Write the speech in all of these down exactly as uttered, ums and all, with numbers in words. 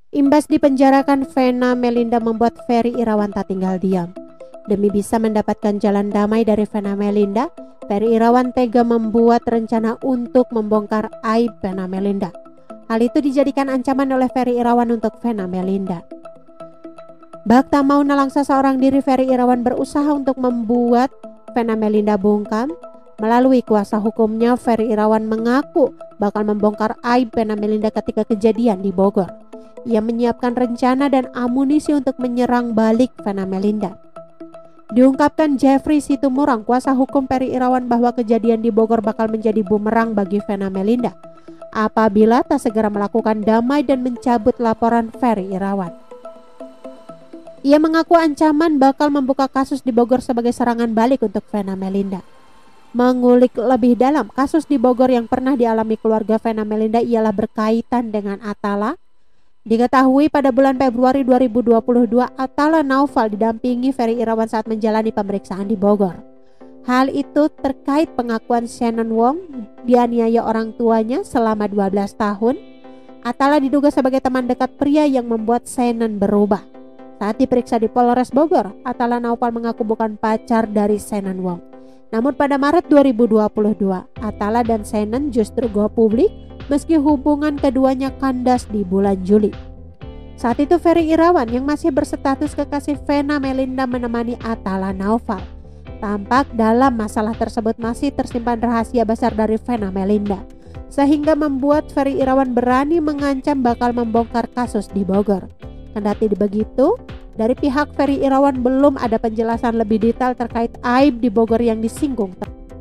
Imbas dipenjarakan, Vena Melinda membuat Ferry Irawan tak tinggal diam. Demi bisa mendapatkan jalan damai dari Vena Melinda, Ferry Irawan tega membuat rencana untuk membongkar aib Vena Melinda. Hal itu dijadikan ancaman oleh Ferry Irawan untuk Vena Melinda. Bak tak mau nelangsa seorang diri, Ferry Irawan berusaha untuk membuat Vena Melinda bungkam. Melalui kuasa hukumnya, Ferry Irawan mengaku bakal membongkar aib Vena Melinda ketika kejadian di Bogor. Ia menyiapkan rencana dan amunisi untuk menyerang balik Vena Melinda. Diungkapkan Jeffrey Situmorang, kuasa hukum Ferry Irawan, bahwa kejadian di Bogor bakal menjadi bumerang bagi Vena Melinda apabila tak segera melakukan damai dan mencabut laporan Ferry Irawan. Ia mengaku ancaman bakal membuka kasus di Bogor sebagai serangan balik untuk Vena Melinda. Mengulik lebih dalam kasus di Bogor yang pernah dialami keluarga Vena Melinda ialah berkaitan dengan Atala. Diketahui pada bulan Februari dua ribu dua puluh dua, Atala Naufal didampingi Ferry Irawan saat menjalani pemeriksaan di Bogor. Hal itu terkait pengakuan Shannon Wong dianiaya orang tuanya selama dua belas tahun. Atala diduga sebagai teman dekat pria yang membuat Shannon berubah. Saat diperiksa di Polres Bogor, Atala Naufal mengaku bukan pacar dari Shannon Wong. Namun pada Maret dua ribu dua puluh dua, Atala dan Shannon justru go publik meski hubungan keduanya kandas di bulan Juli. Saat itu Ferry Irawan yang masih berstatus kekasih Vena Melinda menemani Atala Naufal. Tampak dalam masalah tersebut masih tersimpan rahasia besar dari Vena Melinda, sehingga membuat Ferry Irawan berani mengancam bakal membongkar kasus di Bogor. Kendati begitu, dari pihak Ferry Irawan belum ada penjelasan lebih detail terkait aib di Bogor yang disinggung.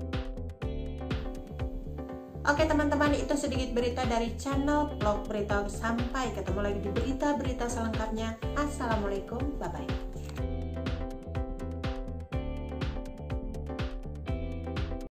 Oke teman-teman, itu sedikit berita dari channel Vlog Berita. Sampai ketemu lagi di berita-berita selengkapnya. Assalamualaikum, bye-bye.